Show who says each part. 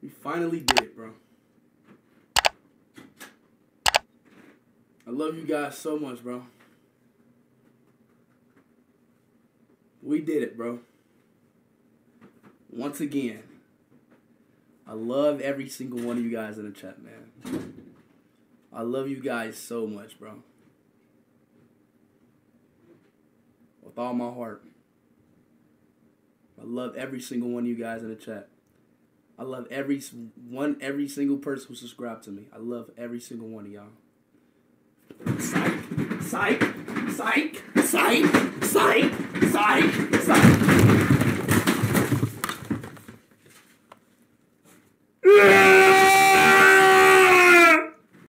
Speaker 1: We finally did it, bro. I love you guys so much, bro. We did it, bro. Once again, I love every single one of you guys in the chat, man. I love you guys so much, bro. With all my heart. I love every single one of you guys in the chat. I love every single person who subscribed to me. I love every single one of y'all. Psych, psych, psych, psych, psych, psych, psych.